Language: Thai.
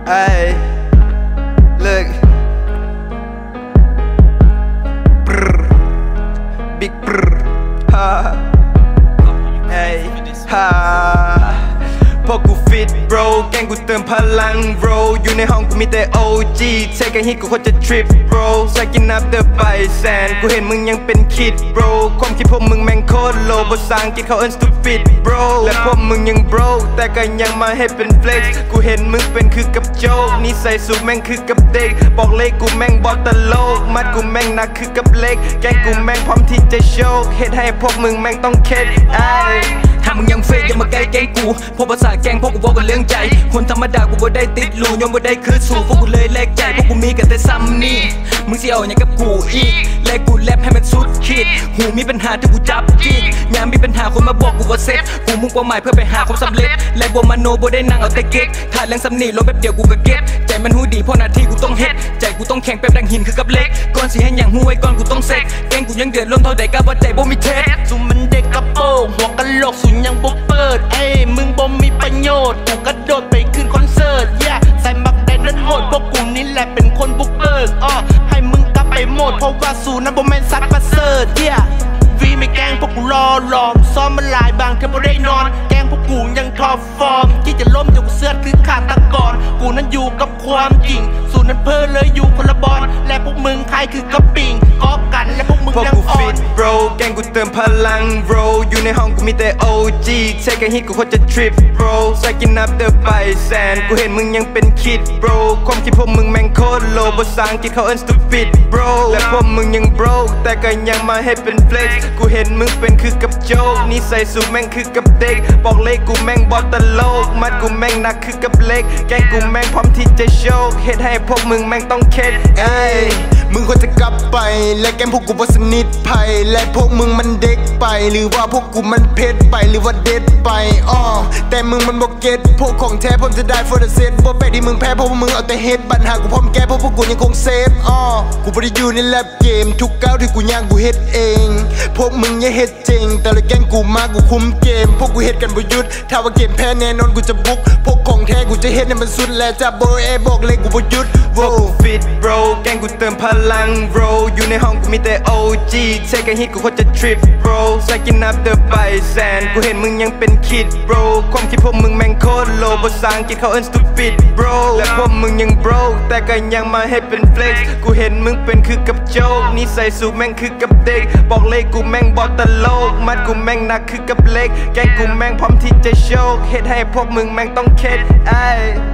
Ay, look, brr, big brr, ha, ay, ha พวกกูฟิต bro แกงกูเติมพลัง bro อยู่ในห้องกูมีแต่ OG เทคกันฮิตกูโคตรจะ trip bro ใส่กินนับเดอะไบแซนกูเห็นมึงยังเป็นคิด bro ความคิดพวกมึงแม่งโคตรโลภาษาอังกฤษเขาเอิ้น stupid bro และพวกมึงยัง bro แต่ก็ยังมาให้เป็น flex กูเห็นมึงเป็นคือกับโจ๊กนิสัยสูงแม่งคือกับเด็กบอกเลขกูแม่งบอตโลกมัดกูแม่งหนักคือกับเล็กแกงกูแม่งพร้อมที่จะโชคเฮ็ดให้พวกมึงแม่งต้องเข็ดถ้ามึงยังเฟกอย่ามาใกล้แกงกูพวกภาษาแกงพวกกูบอกกันเรื่องใจคนธรรมดากูบ่ได้ติดลูยอมบ่ได้คือสู่พวกกูเลยแลกใจพวกกูมีกันแต่ซ้ำนี่มึงสิเอาอย่างกับกูอีกและกูแรปให้มันสุดขีดหูมีปัญหาที่กูจับจิกยามมีปัญหาคนมาบอกกูว่าเซ็ตกูมุ่งเป้าหมายเพื่อไปหาความสำเร็จและบ่มโนบ่ได้นั่งเอาแต่เก๊กถ้าเรื่องซ้ำนี่ลงแป๊บเดียวกูก็เก็บใจมันหูดีเพราะหน้าที่กูต้องเฮ็ดใจกูต้องแข็งแป๊บดังหินคือกับเล็กก่อนสิให้อย่างหูไว้ก่อนกูต้องเซ็กแกงกูยังเดือดร้อนเท่าใดก็บ่ใจบ่มีเทสซุ่มมันเด็กกระโปงหัวกะโหลกสุนยังบ่เปิดมึงบ่มีประโยชน์กูกระโดดไปขึ้นคอนเสิร์ตใส่มักแดดนั้นโหดพวกกูนี่แหละเป็นคนบุกเบิกให้มึงกลับไปหมดเพราะว่าสูนั้นบ่แม่นสัตว์ประเสริฐวีไม่แกล้งพวกกูรอหลอมซ้อมมันหลายบางเธอบ่ได้นอนแกล้งพวกกูยังท็อปฟอร์มที่จะล้มจากกูเสื้อคือขาดตะกอนกูนั้นอยู่กับความจริงสูนั้นเพ้อเลยอยู่คนละบอลและพวกมึงใครคือกระปิงกอบกันและพวกมึงยังอ่อน bro แกงกูเติมพลัง bro อยู่ในห้องกูมีแต่ OG เทคกันฮิตกูโคตรจะ trip bro ใส่กินนับเดอะไบแซนกูเห็นมึงยังเป็นคิด bro ความคิดพวกมึงแม่งโคตรโลภาษาอังกฤษเขาเอิ้น stupid bro และพวกมึงยัง bro แต่ก็ยังมาให้เป็น flex กูเห็นมึงเป็นคือกับโจ๊กนิสัยสูงแม่งคือกับเด็กบอกเลขกูแม่งบอตโลกมัดกูแม่งหนักคือกับเล็กแกงกูแม่งพร้อมที่จะโชคเฮ็ดให้พวกมึงแม่งต้องเข็ดมึงควรจะกลับไปและแกมพวกกูบ่สนิทไผและพวกมึงมันเด็กไปหรือว่าพวกกูมันเพชรไปหรือว่าเด็ดไปแต่มึงมันบ่เก็ตพวกของแท้ผมจะได้ for the set บ่แปลกที่มึงแพ้เพราะว่ามึงเอาแต่เฮ็ดปัญหากูพร้อมแก้เพราะพวกกูยังคงเซฟกูบ่ได้อยู่ในแลบเกมทุกก้าวที่กูย่างกูเฮ็ดเองพวกมึงอย่าเฮ็ดจริงแต่ละแกงกูมากูคุมเกมพวกกูเฮ็ดกันบ่หยุดถ้าว่าเกมแพ้แน่นอนกูจะบุกพวกของแท้กูจะเฮ็ดให้มันสุดและจะโบยบอกเลยกูบ่หยุดพวกกูฟิต bro แกงกูเติมพลัง bro อยู่ในห้องกูมีแต่ OG เทคกันฮิตกูโคตรจะ trip bro ใส่กินนับเดอะไบแซนกูเห็นมึงยังเป็นคิด bro ความคิดพวกมึงแม่งโคตรโลภาษาอังกฤษเขาเอิ้น stupid bro และพวกมึงยัง bro แต่ก็ยังมาให้เป็น flex กูเห็นมึงเป็นคือกับโจ๊กนิสัยสูงแม่งคือกับเด็กบอกเลขกูแม่งบอตโลกมัดกูแม่งหนักคือกับเล็กแกงกูแม่งพร้อมที่จะโชคเฮ็ดให้พวกมึงแม่งต้องเข็ด